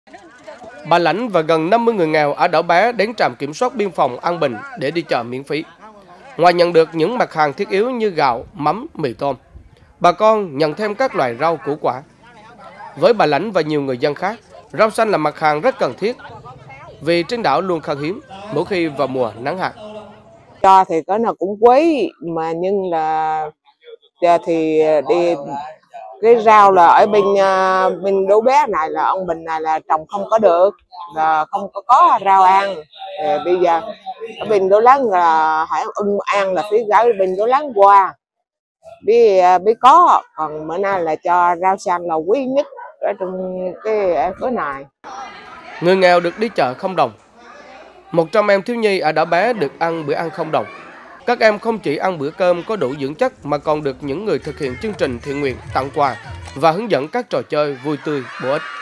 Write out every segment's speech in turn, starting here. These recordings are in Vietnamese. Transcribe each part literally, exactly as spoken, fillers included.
Bà Lãnh và gần năm mươi người nghèo ở đảo Bé đến trạm kiểm soát biên phòng An Bình để đi chợ miễn phí. Ngoài nhận được những mặt hàng thiết yếu như gạo, mắm, mì tôm, bà con nhận thêm các loại rau củ quả. Với bà Lãnh và nhiều người dân khác, rau xanh là mặt hàng rất cần thiết vì trên đảo luôn khan hiếm mỗi khi vào mùa nắng hạn. Cho thì có nó cũng quý mà nhưng là giờ thì đi cái rau là ở bên bên Đố Bé này là ông Bình này là trồng không có được, là không có có rau ăn. Thì bây giờ ở bên Đố Láng là hải ưng ăn là phía gửi bên Đố Láng qua biết biết có, còn bữa nay là cho rau xanh là quý nhất ở trong cái khối này. Người nghèo được đi chợ không đồng. một trăm em thiếu nhi ở đảo Bé được ăn bữa ăn không đồng. Các em không chỉ ăn bữa cơm có đủ dưỡng chất mà còn được những người thực hiện chương trình thiện nguyện tặng quà và hướng dẫn các trò chơi vui tươi bổ ích.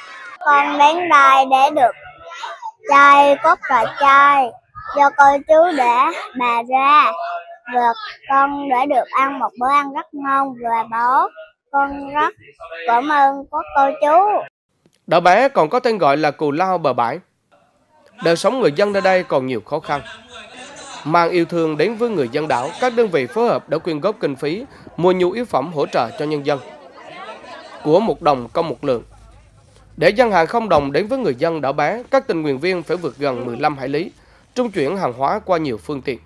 Con đến đây để được chơi cốt trò chơi do cô chú để bà ra, và con để được ăn một bữa ăn rất ngon và bổ. Con rất cảm ơn các cô chú. Đảo Bé còn có tên gọi là Cù Lao Bờ Bãi. Đời sống người dân nơi đây còn nhiều khó khăn. Mang yêu thương đến với người dân đảo, các đơn vị phối hợp đã quyên góp kinh phí mua nhu yếu phẩm hỗ trợ cho nhân dân của một đồng công một lượng. Để gian hàng không đồng đến với người dân đảo Bé, các tình nguyện viên phải vượt gần mười lăm hải lý, trung chuyển hàng hóa qua nhiều phương tiện.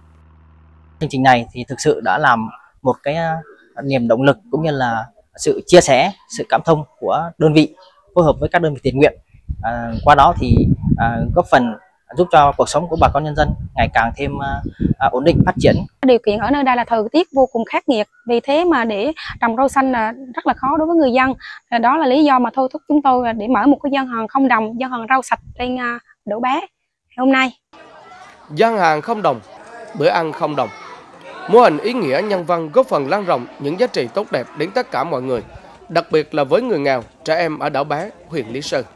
Chương trình này thì thực sự đã làm một cái niềm động lực cũng như là sự chia sẻ, sự cảm thông của đơn vị phối hợp với các đơn vị thiện nguyện. À, qua đó thì à, góp phần giúp cho cuộc sống của bà con nhân dân ngày càng thêm à, ổn định, phát triển. Điều kiện ở nơi đây là thời tiết vô cùng khắc nghiệt, vì thế mà để trồng rau xanh là rất là khó đối với người dân. Đó là lý do mà thôi thúc chúng tôi để mở một cái gian hàng không đồng, gian hàng rau sạch trên Đảo Bé hôm nay. Gian hàng không đồng, bữa ăn không đồng. Mô hình ý nghĩa nhân văn góp phần lan rộng những giá trị tốt đẹp đến tất cả mọi người, đặc biệt là với người nghèo, trẻ em ở đảo Bé, huyện Lý Sơn.